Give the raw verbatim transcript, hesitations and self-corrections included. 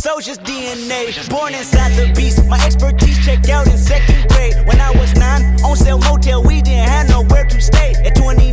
soldier's D N A. Born inside the beast, my expertise checked out in second grade. When I was nine, on sale motel, we didn't have nowhere to stay. At twenty